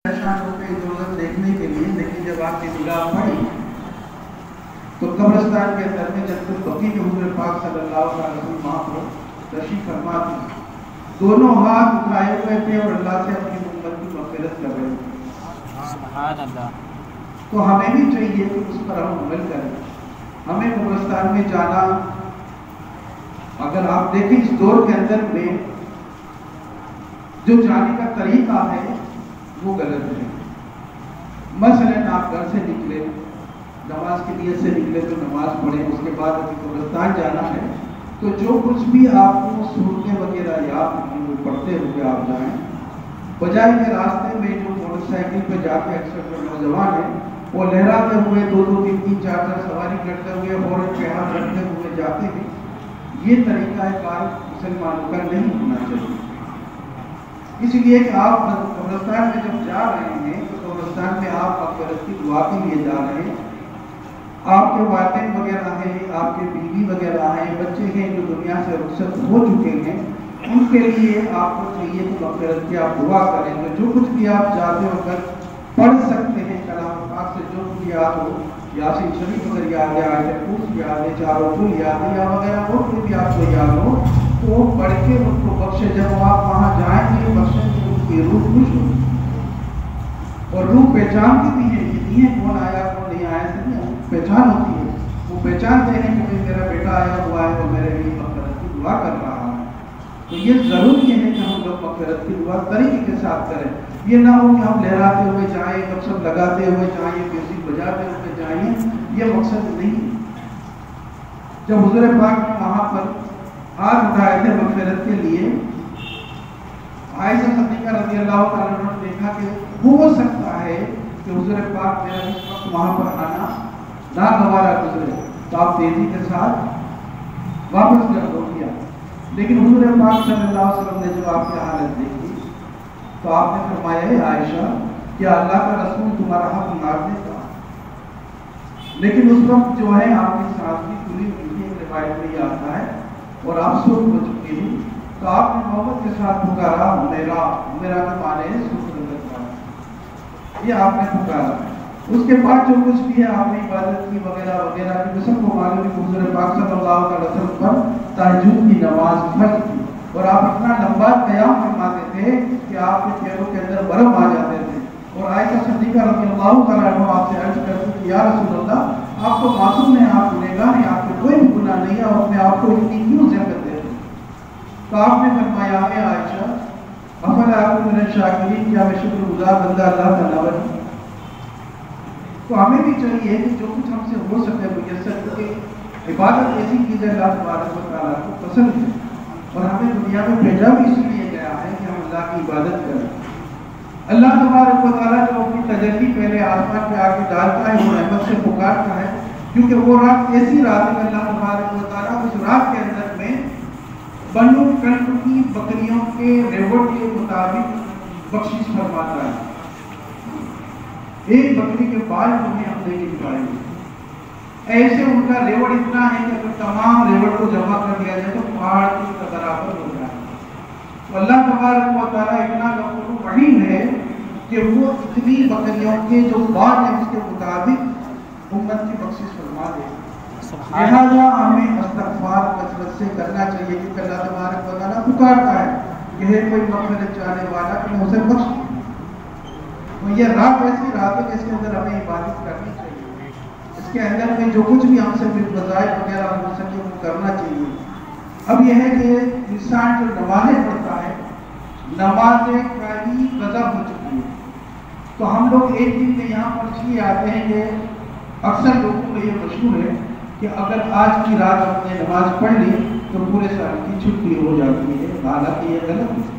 پریشانوں پہ ضرورت دیکھنے کے لیے، لیکن جب آپ کی نگاہ پڑی تو قبرستان کے اندر میں جب بقی میں حضور پاک صلی اللہ علیہ وسلم وہاں پر تشریف فرما تھی، دونوں ہاتھ اٹھائے ہوئے تھے اور اللہ سے اپنی امت کی مغفرت کر رہے تھے۔ سبحان اللہ۔ تو ہمیں بھی چاہیے کہ اس پر ہم عمل کریں۔ ہمیں قبرستان میں جانا، اگر آپ دیکھیں اس دور کے اندر میں جو جانے کا طریقہ ہے وہ غلط ہے۔ مثلاً آپ گھر سے نکلے، نماز کی نیت سے نکلے تو نماز پڑھیں، اس کے بعد ابھی قبرستان جانا ہے تو جو کچھ بھی آپ کو سورتیں وغیرہ یاد ہیں وہ پڑھتے ہوئے آپ جائیں، بجائے کہ راستے میں جو موٹر سائیکل پہ جاتے اکثر جو نوجوان ہیں وہ لہراتے ہوئے دو دو تین تین چار چار سواری کرتے ہوئے ہورن پہ ہاتھ رکھتے ہوئے جاتے ہیں، یہ طریقہ کار مسلمانوں کا نہیں ہونا چاہیے۔ اس لیے کہ آپ قبرستان میں جب جا رہے ہیں تو قبرستان میں آپ مغفرت کی دعا کے لیے جا رہے ہیں۔ آپ کے والدین وغیرہ ہیں، آپ کے بیوی وغیرہ ہیں، بچے ہیں جو دنیا سے رخصت ہو چکے ہیں، ان کے لیے آپ کو چاہیے کہ مغفرت کی آپ دعا کریں۔ تو جو کچھ بھی آپ جاتے ہو کر پڑھ سکتے ہیں کلام پاک سے، جو کچھ یاد ہو، یاسین شریف اگر یاد ہے، آیت کرسی یاد ہے، چاروں کل یاد ہے یا وغیرہ اور کوئی بھی آپ کو یاد ہو تو وہ پڑھ کے ان کو بخشے۔ جب آپ وہاں جائیں گے بخشیں گے، ان کی روح خوش ہوگی اور روح پہچانتی بھی ہے، یہ نہیں ہے کون آیا کون نہیں آیا، سے نہیں پہچان ہوتی ہے، وہ پہچانتے ہیں کہ میرا بیٹا آیا ہوا ہے وہ میرے لیے مغفرت کی دعا کر رہا ہے۔ تو یہ ضروری ہے کہ ہم لوگ مغفرت کی دعا طریقے کے ساتھ کریں، یہ نہ ہو کہ ہم لہراتے ہوئے جائیں، گپ شپ لگاتے ہوئے جائیں، میوزک بجاتے ہوئے جائیں، یہ مقصد نہیں ہے۔ جب حضور پاک نے وہاں پر ہاتھ اٹھائے تھے مغفرت کے لیے، عائشہ صدیقہ رضی اللہ تعالیٰ عنہ نے دیکھا کہ ہو سکتا ہے کہ حضور پاک میرا اس وقت وہاں پر آنا ناگوارا گزرے، تو آپ تیزی کے ساتھ واپس کر دو کیا۔ لیکن حضور پاک صلی اللہ علیہ وسلم نے جب آپ کی حالت دیکھی تو آپ نے فرمایا ہے عائشہ کہ اللہ کا رسول تمہارا حق مارنے کا، لیکن اس وقت جو ہے آپ کی سانس بھی کھلی ہوئی تھی، ایک روایت میں یہ آتا ہے، اور آپ سوکھ ہو چکی تھی، تو آپ نے محبت کے ساتھ پکارا میرا کے معنی ہے سوکھ کا، یہ آپ نے پکارا۔ اس کے بعد جو کچھ بھی ہے آپ نے عبادت کی وغیرہ وغیرہ کی، سب کو معلوم ہے کہ حضور پاک صلی اللہ علیہ وسلم پر تہجد کی نماز فرض تھی، اور آپ اتنا لمبا قیام فرماتے تھے کہ آپ کے پیروں کے اندر برف آ جاتے تھے، اور عائشہ صدیقہ رضی اللہ تعالیٰ عنہ آپ سے عرض کرتی کہ یا رسول اللہ آپ تو معصوم ہیں، آپ گنہگار ہیں، آپ کے کوئی بھی گناہ نہیں ہے، اور اپنے آپ کو اتنی کیوں زحمت دیتے ہیں؟ تو آپ نے فرمایا ہے عائشہ افلا اکون من الشاکرین، کیا میں شکر گزار بندہ اللہ کا نہ بنوں؟ تو ہمیں بھی چاہیے کہ جو کچھ ہم سے ہو سکے میسر کیونکہ عبادت ایسی چیز ہے اللہ تبارک و تعالیٰ کو پسند ہے، اور ہمیں دنیا میں بھیجا بھی اس لیے گیا ہے کہ ہم اللہ کی عبادت کریں۔ اللہ تبارک و تعالیٰ جو اپنی تجلی پہلے آسمان پہ آ کے ڈالتا ہے وہ رحمت سے پکارتا ہے، کیونکہ وہ رات ایسی رات ہے کہ اللہ تبارک و تعالیٰ اس رات کے اندر میں بنو کلب کی بکریوں کے ریوڑ کے مطابق بخشش فرماتا ہے۔ ایک بکری کے بال جو ہیں ہم لے کے پائیں گے، ایسے ان کا ریوڑ اتنا ہے کہ اگر تمام ریوڑ کو جمع کر دیا جائے تو پہاڑ کی برابر ہو جائے۔ تو اللہ تبارک و تعالیٰ اتنا غفور رحیم ہے کہ وہ اتنی بکریوں کے جو بال ہیں اس کے مطابق امت کی بخشش فرما دے۔ لہٰذا ہمیں استغفار کثرت سے کرنا چاہیے، کیونکہ اللہ تبارک و تعالیٰ پکارتا ہے کہ ہے کوئی مغفرت چاہنے والا کہ میں اسے بخش دوں۔ تو یہ رات ایسی رات ہے کہ اس کے اندر ہمیں عبادت کرنی چاہیے، اس کے اندر میں جو کچھ بھی ہم سے وظائف وغیرہ ہو سکے وہ کرنا چاہیے۔ اب یہ ہے کہ انسان جو نمازیں پڑھتا ہے، نمازیں پہلی قضا ہو چکی ہے، تو ہم لوگ ایک دن میں یہاں پر اس لیے آتے ہیں کہ اکثر لوگوں کو یہ مشہور ہے کہ اگر آج کی رات ہم نے نماز پڑھ لی تو پورے سال کی چھٹی ہو جاتی ہے، حالانکہ یہ غلط ہے۔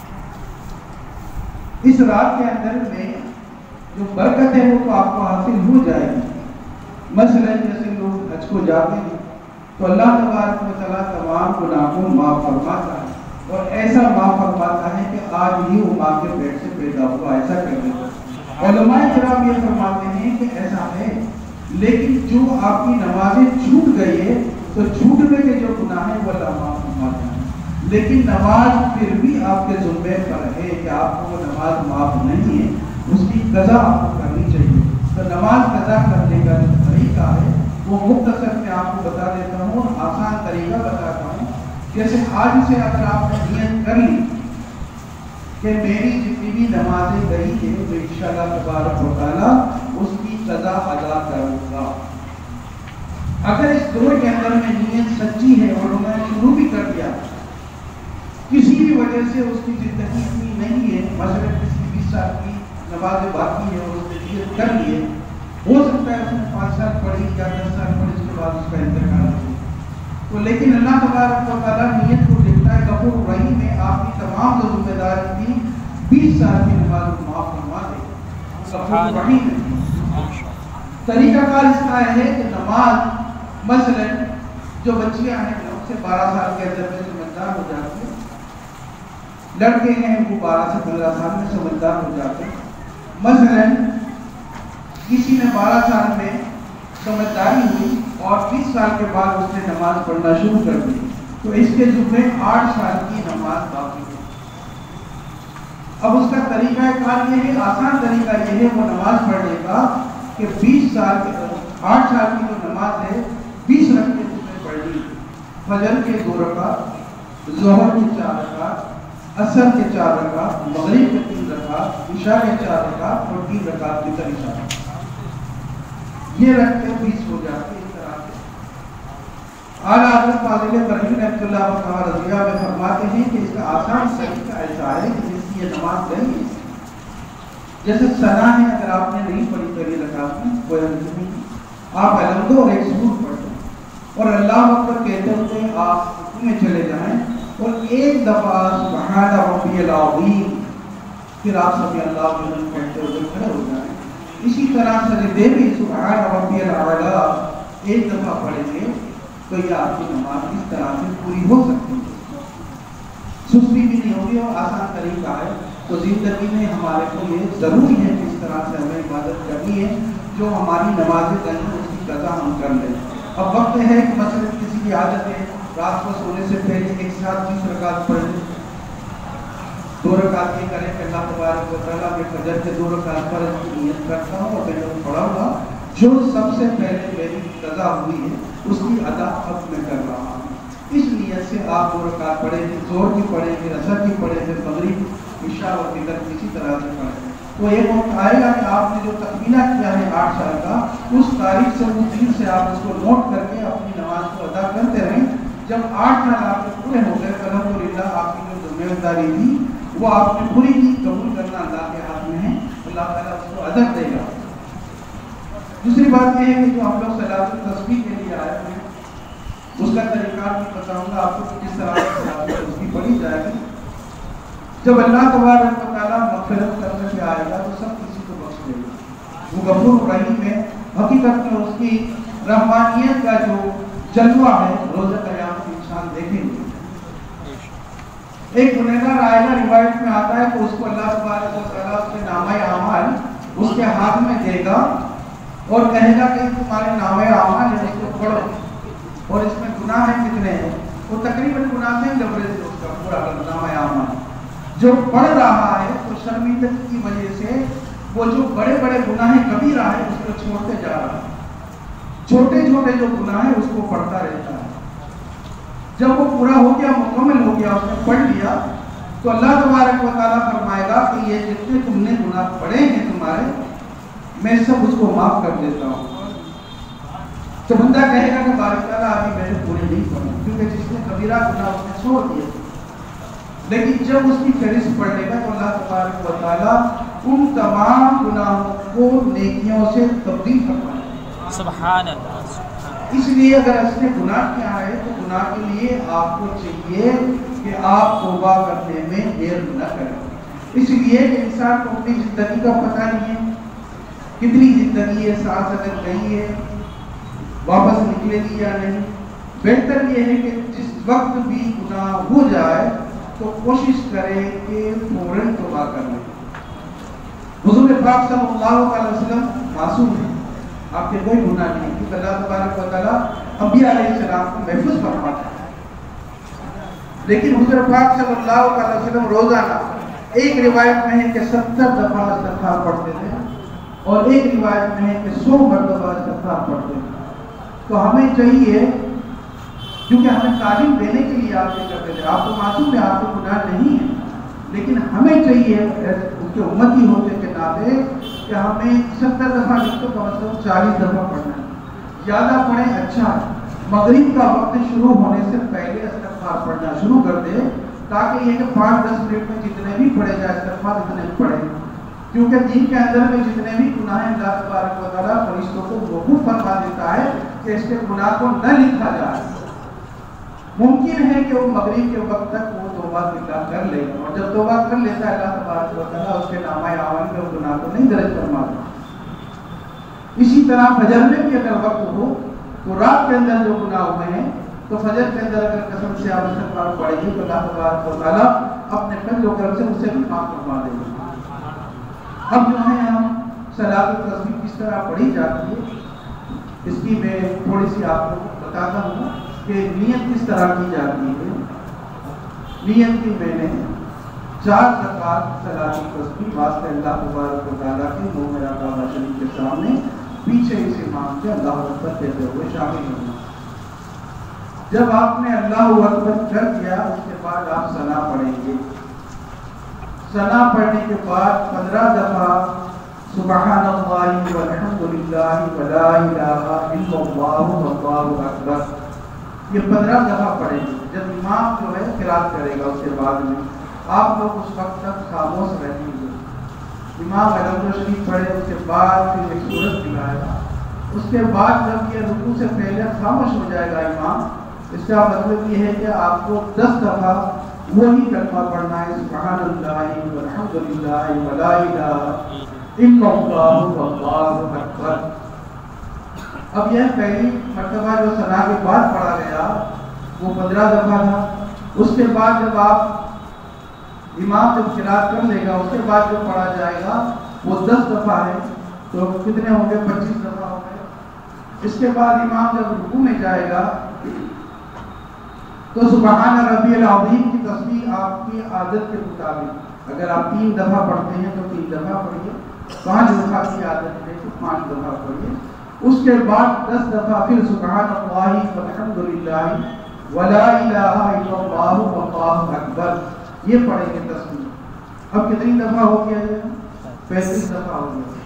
اس رات کے اندر میں جو برکت ہے وہ تو آپ کو حاصل ہو جائے گی۔ مثلا جیسے لوگ حج کو جاتے ہیں تو اللہ تبارک و تعالیٰ تمام گناہوں کو معاف فرماتا ہے، اور ایسا معاف فرماتا ہے کہ آج ہی وہ ماں کے پیٹ سے پیدا ہوا، ایسا کر دیتا ہے۔ علماء کرام یہ فرماتے ہیں کہ ایسا ہے، لیکن جو آپ کی نمازیں چھوٹ گئی ہے تو چھوٹنے کے جو گناہ ہیں وہ اللہ معاف فرماتا ہے، لیکن نماز پھر بھی آپ کے ذمے پر ہے کہ آپ کو وہ نماز معاف نہیں ہے، اس قضا آپ کو کرنی چاہیے. تو نماز قضا کرنے کا جو طریقہ ہے وہ مختصر میں آپ کو بتا دیتا ہوں اور آسان طریقہ بتاتا ہوں. جیسے آج سے اگر آپ نے نیت کر لی کہ میری جتنی بھی نمازیں گئی ہیں تو انشاءاللہ تبارک و تعالیٰ اس کی قضا ادا کروں گا. اگر اس دور کے اندر میں نیت سچی ہے اور انہوں نے شروع بھی کر دیا, کسی بھی وجہ سے اس کی زندگی اتنی نہیں ہے, مثلا کسی 20 سال کی نمازیں باقی ہے اور اس نے نیت کر لی ہے, ہو سکتا ہے اس نے 5 سال پڑھی یا 10 سال پڑھی, اس کے بعد اس کا انتقال ہو تو, لیکن اللہ تبارک و تعالیٰ نیت کو دیکھتا ہے. غفور رحیم میں آپ کی تمام جو ذمہ داری تھی 20 سال کی نماز کو معاف فرما دے. غفور رحیم ہے. طریقہ کار اس کا ہے کہ نماز مثلا جو بچیاں ہیں ان سے 12 سال کے اندر میں سمجھدار ہو جاتی ہیں, لڑکے ہیں وہ 12 سے 15 سال میں سمجھدار ہو جاتے ہیں. مثلا کسی نے 12 سال میں سمجھداری ہوئی اور 20 سال کے بعد اس نے نماز پڑھنا شروع کر دی تو اس کے ذمے 8 سال کی نماز باقی ہے. اب اس کا طریقہ کار یہ ہے, آسان طریقہ یہ ہے وہ نماز پڑھنے کا کہ 20 سال کے 8 سال کی جو نماز ہے 20 رکعت اس نے پڑھ لی. فجر کے 2 رکعت, ظہر کے 4 رکعت, عصر کے 4 رکعت, مغرب کے 3 رکعت, عشاء کے 4 رکعت اور 3 رکعت وتر عشاء. یہ رکھ کے 20 ہو جاتے. اس طرح سے اعلیٰ حضرت فاضل برہمی رحمۃ اللہ تعالیٰ رضیہ میں فرماتے ہیں کہ اس کا آسان طریقہ ایسا ہے کہ جس کی یہ نماز گئی ہے, جیسے ثنا ہے, اگر آپ نے نہیں پڑھی پہلی رکعت میں کوئی حرج نہیں, آپ الحمد اور ایک سورت پڑھ لیں اور اللہ اکبر کہتے ہوئے آپ رکوع میں چلے جائیں اور ایک دفعہ سبحان ربی العظیم پھر آپ سبحان اللہ لمن کہتے ہوئے کھڑے ہو جائیں. اسی طرح سجدے بھی سبحان ربی الاعلی ایک دفعہ پڑھیں گے تو یہ آپ کی نماز اس طرح سے پوری ہو سکتی ہے, سستی بھی نہیں ہوگی اور آسان طریقہ ہے. تو زندگی میں ہمارے کو یہ ضروری ہے کہ اس طرح سے ہمیں عبادت کرنی ہے, جو ہماری نمازیں کریں اس کی قضا ہم کر لیں. اب وقت ہے کہ مثلا کسی کی عادت ہے رات کو سونے سے پہلے ایک ساتھ 20 رکعت پڑھ لیں, 2 رکعت یہ کریں کہ اللہ تبارک و تعالیٰ میں فجر کے 2 رکعت پر نیت کرتا ہوں اور میں نے پڑھا ہوا جو سب سے پہلے میری قضا ہوئی ہے اس کی ادا اب میں کر رہا ہوں. اس نیت سے آپ 2 رکعت پڑھیں گے, ظہر کی پڑھیں گے, عصر کی پڑھیں گے, مغرب عشاء اور فجر کسی طرح سے پڑھیں. تو ایک وقت آئے گا کہ آپ نے جو تخمینہ کیا ہے 8 سال کا, اس تاریخ سے اس دن سے آپ اس کو نوٹ کر کے اپنی نماز کو ادا کرتے رہیں. جب 8 سال آپ کے پورے ہو گئے تو الحمدللہ آپ کی جو ذمہ داری تھی وہ آپ نے پوری کی. قبول کرنا اللہ کے ہاتھ میں ہے, اللہ تعالیٰ اس کو اجر دے گا. دوسری بات یہ ہے کہ جو ہم لوگ صلاۃ التسبیح کے لیے آئے ہیں اس کا طریقہ بھی بتاؤں گا آپ کو کہ کس طرح سے صلاۃ التسبیح پڑھی جائے گی. جب اللہ تبارک و تعالیٰ مغفرت کرنے پہ آئے گا تو سب کسی کو بخش دے گا. وہ غفور رحیم ہے. حقیقت میں اس کی رحمانیت کا جو جلوہ ہے روز قیامت انسان دیکھیں گے. ایک گنہگار آئے گا, روایت میں آتا ہے کہ اس کو اللہ تبارک و تعالیٰ اس کے نامہ اعمال اس کے ہاتھ میں دے گا اور کہے گا کہ تمہارے نامہ اعمال ہے اس کو پڑھو اور اس میں گناہ ہیں کتنے ہیں. وہ تقریباً گناہ سے ڈبرے سے اس کا پورا نامہ اعمال جو پڑھ رہا ہے تو شرمندگی کی وجہ سے وہ جو بڑے بڑے گناہ کبیرہ ہے اس کو چھوڑتے جا رہا ہے, چھوٹے چھوٹے جو گناہ ہے اس کو پڑھتا رہتا ہے. جب وہ پورا ہو گیا, مکمل ہو گیا, اس نے پڑھ لیا تو اللہ تبارک و تعالیٰ فرمائے گا کہ یہ جتنے تم نے گناہ پڑھے ہیں تمہارے میں سب اس کو معاف کر دیتا ہوں. تو بندہ کہے گا کہ باری تعالیٰ ابھی میں نے پورے نہیں پڑھے کیونکہ جس نے کبیرہ گناہ اس نے چھوڑ دیا. لیکن جب اس کی فہرست پڑھ لے گا تو اللہ تبارک و تعالیٰ ان تمام گناہوں کو نیکیوں سے تبدیل فرمائے گا. سبحان اللہ. اس لیے اگر اس نے گناہ کیا ہے تو گناہ کے لیے آپ کو چاہیے کہ آپ توبہ کرنے میں دیر نہ کریں. اس لیے کہ انسان کو اپنی زندگی کا پتہ نہیں ہے کتنی زندگی ہے, سانس اگر گئی ہے واپس نکلے گی یا نہیں. بہتر یہ ہے کہ جس وقت بھی گناہ ہو جائے تو کوشش کرے کہ فوراً توبہ کر لیں. حضور پاک صلی اللہ علیہ وسلم معصوم ہیں, آپ کے کوئی گناہ نہیں کیونکہ اللہ تبارک و تعالیٰ انبیاء علیہ السلام کو محفوظ فرماتا ہے. لیکن حضور پاک صلی اللہ علیہ وسلم روزانہ ایک روایت میں ہے کہ 70 دفعہ استغفار پڑھتے تھے اور ایک روایت میں ہے کہ 100 مرتبہ استغفار پڑھتے تھے. تو ہمیں چاہیے، کیونکہ ہمیں تعلیم دینے کے لیے آپ یہ کرتے تھے، آپ تو معصوم ہیں، آپ کو گناہ نہیں ہے، لیکن ہمیں چاہیے اس کے امتی ہوتے کے ناطے کہ ہمیں 70 دفعہ نہیں تو کم از کم 40 دفعہ پڑھنا ہے. زیادہ پڑھیں اچھا ہے. مغرب کا وقت شروع ہونے سے پہلے استغفار پڑھنا شروع کر دے، تاکہ یہ کہ 5-10 منٹ میں جتنے بھی پڑھے جائے استغفار اتنے بھی پڑھیں. کیونکہ دین کے اندر میں جتنے بھی گناہ ہیں اللہ تبارک و تعالیٰ فرشتوں کو موقوف فرما دیتا ہے کہ اس کے گناہ کو نہ لکھا جائے. ممکن ہے کہ وہ مغرب کے وقت تک وہ توبہ کر لے، اور جب توبہ کر لیتا ہے اللہ تبارک و تعالیٰ اس کے نامہ اعمال میں وہ گناہ کو نہیں درج فرماتا. اسی طرح فجر میں بھی اگر وقت ہو تو رات کے اندر جو گناہ ہوئے ہیں تو فجر کے اندر اگر قسم سے آپ استغفار پڑھیں گے تو اللہ تبارک و تعالیٰ اپنے فضل و کرم سے اسے بھی معاف فرما دیں گے. اب جو ہے ہم صلاۃ التسبیح کس طرح پڑھی جاتی ہے اس کی میں تھوڑی سی آپ کو بتاتا ہوں کہ نیت کس طرح کی جاتی ہے. نیت کی میں نے 4 رکعت صلاۃ التسبیح واسطے اللہ تبارک و تعالیٰ کے مومنہ کعبہ شریف کے سامنے پیچھے اس امام کے اللہ اکبر کہتے ہوئے شامل ہونا. جب آپ نے اللہ اکبر کر دیا اس کے بعد آپ ثنا پڑھیں گے. ثنا پڑھنے کے بعد 15 دفعہ سبحان اللہ والحمد للہ ولا الہ الا اللہ واللہ اکبر، یہ 15 دفعہ پڑھیں گے. جب امام جو ہے قرات کرے گا اس کے بعد میں آپ لوگ اس وقت تک خاموش رہیں گے. امام الحمد شریف پڑھے اس کے بعد پھر ایک سورت دکھائے گا. اس کے بعد جب یہ رکوع سے پہلے خاموش ہو جائے گا امام، اس کا مطلب یہ ہے کہ آپ کو 10 دفعہ وہی کلمہ پڑھنا ہے سبحان اللہ والحمد للہ ولا الہ الا اللہ واللہ اکبر. اب یہ پہلی مرتبہ جو ثنا کے بعد پڑھا گیا وہ 15 دفعہ تھا. اس کے بعد جب آپ امام جب قرات کر لے گا اس کے بعد جو پڑھا جائے گا وہ 10 دفعہ ہے. تو کتنے ہوں گے؟ 25 دفعہ ہوں گے. اس کے بعد امام جب رکوع میں جائے گا تو سبحان ربی العظیم کی تسبیح آپ کی عادت کے مطابق اگر آپ 3 دفعہ پڑھتے ہیں تو 3 دفعہ پڑھیے، 5 دفعہ کی عادت ہے تو 5 دفعہ پڑھیے. اس کے بعد 10 دفعہ پھر سبحان اللہ والحمد للہ ولا الہ الا اللہ واللہ اکبر یہ پڑھیں گے تسبیح. اب کتنی دفعہ ہو گیا یہ؟ 35 دفعہ ہو گیا.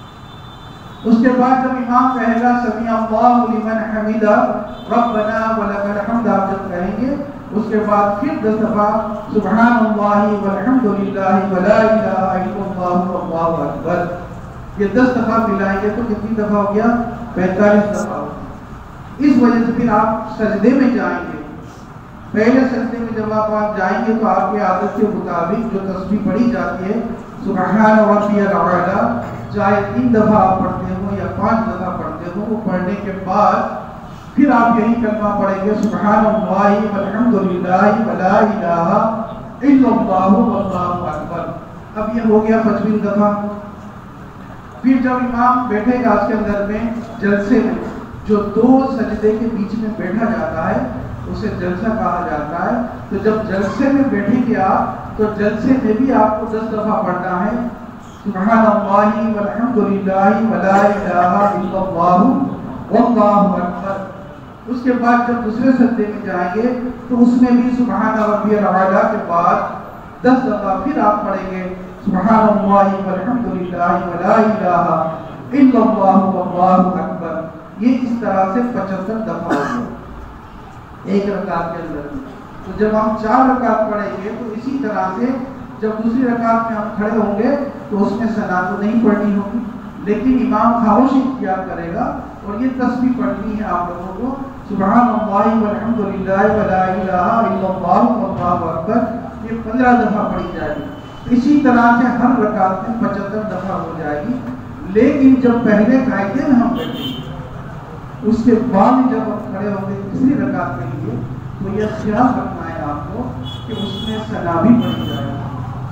اس کے بعد جب امام کہے گا سمیع اللہ لمن حمدہ ربنا ولک الحمد آپ جب کہیں گے اس کے بعد پھر 10 دفعہ سبحان اللہ والحمد للہ ولا الہ الا اللہ واللہ اکبر یہ 10 دفعہ ملائیں گے تو کتنی دفعہ ہو گیا؟ 45 دفعہ ہو گیا. اس وجہ سے پھر آپ سجدے میں جائیں گے. پہلے سجدے میں جب آپ جائیں گے تو آپ کی عادت کے مطابق جو تسبیح پڑھی جاتی ہے سبحان ربی الاعلی چاہے 3 دفعہ آپ پڑھتے ہو یا 5 دفعہ پڑھتے ہو، وہ پڑھنے کے بعد پھر آپ یہی کلمہ پڑھیں گے سبحان اللہ والحمد للہ ولا الہ الا اللہ واللہ اکبر. اب یہ ہو گیا 25 دفعہ. پھر جب امام بیٹھے گا اس کے اندر میں جلسے میں جو 2 سجدے کے بیچ میں بیٹھا جاتا ہے اسے جلسہ کہا جاتا ہے. تو جب جلسے میں بیٹھیں گے آپ تو جلسے میں بھی آپ کو 10 دفعہ پڑھنا ہے سبحان اللہ والحمد للہ ولا الہ الا اللہ واللہ اکبر. اس کے بعد جب دوسرے سجدے میں جائیں گے تو اس میں بھی سبحان ربی الاعلی کے بعد 10 دفعہ پھر آپ پڑھیں گے سبحان اللہ والحمد للہ ولا الہ الا اللہ واللہ اکبر. یہ اس طرح سے 75 دفعہ ہوگا ایک رکعت کے اندر. تو جب ہم 4 رکعت پڑھیں گے تو اسی طرح سے جب دوسری رکعت میں ہم کھڑے ہوں گے تو اس میں ثنا تو نہیں پڑھنی ہوگی لیکن امام خاموشی اختیار کرے گا اور یہ تسبیح پڑھنی ہے آپ لوگوں کو سبحان اللہ والحمد للہ ولا الہ الا اللہ واللہ اکبر. یہ 15 دفعہ پڑھی جائے گی. اسی طرح سے ہر رکعت میں 75 دفعہ ہو جائے گی. لیکن جب پہلے قاعدے میں ہم بیٹھیں گے اس کے بعد جب ہم کھڑے ہوں گے تیسری رکعت کے لیے تو یہ خیال رکھنا ہے آپ کو کہ اس میں ثنا بھی پڑھی جائے گی.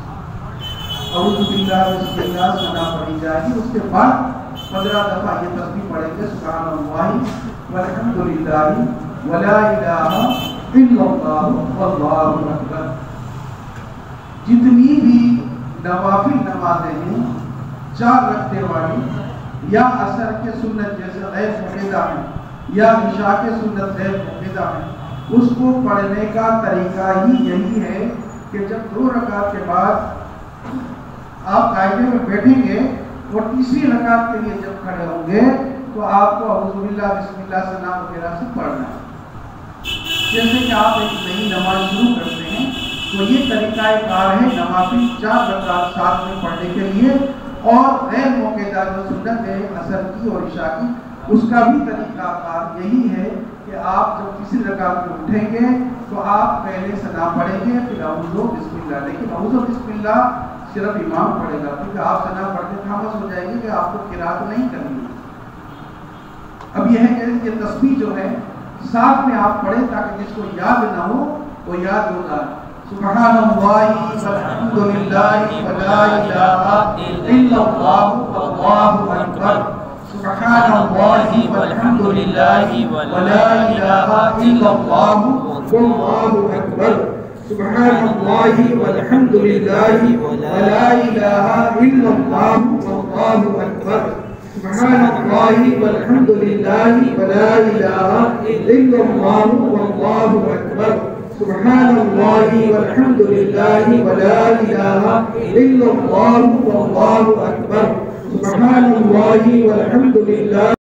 اعوذ باللہ بسم اللہ ثنا پڑھی جائے گی. اس کے بعد 15 دفعہ یہ تسبیح پڑھیں گے سبحان اللہ والحمد للہ ولا الہ الا اللہ واللہ اکبر. جتنی بھی نوافل نمازیں ہیں 4 رکعتیں والی، یا عصر کے سنت جیسے غیر مقیدہ ہیں یا عشاء کے سنت غیر مقیدہ ہیں، اس کو پڑھنے کا طریقہ ہی یہی ہے کہ جب 2 رکعت کے بعد آپ قاعدے میں بیٹھیں گے اور تیسری رکعت کے لیے جب کھڑے ہوں گے تو آپ کو اعوذ باللہ بسم اللہ سلام وغیرہ سے پڑھنا ہے۔ جیسے کہ آپ ایک نئی نماز شروع کرتے ہیں تو یہ طریقہ کار ہے نوافل 4 رکعت ساتھ میں پڑھنے کے لیے، اور غیر موقعہ جو سنت ہے عصر کی اور عشاء کی، اس کا بھی طریقہ کار یہی ہے کہ آپ جب تیسری رکعت میں اٹھیں گے تو آپ پہلے ثنا پڑھیں گے، پھر اعوذ بسم اللہ، لیکن اعوذ بسم اللہ صرف امام پڑھے گا، کیونکہ آپ ثنا پڑھ کے خاموش ہو جائیں گے کہ آپ کو قرات نہیں کرنی ہے۔ اب یہ ہے کہ یہ تسبیح جو ہے ساتھ میں آپ پڑھیں تاکہ جس کو یاد نہ ہو وہ یاد ہو جائے۔ سبحان اللہ والحمد للہ ولا الہ الا اللہ واللہ اکبر، سبحان اللہ والحمد للہ ولا الہ الا اللہ واللہ اکبر، سبحان اللہ والحمد للہ ولا الہ الا اللہ واللہ اکبر، سبحان اللہ والحمد للہ ولا الہ الا اللہ واللہ اکبر، سبحان اللہ والحمد للہ ولا الہ الا اللہ واللہ اکبر، سبحان اللہ والحمد للہ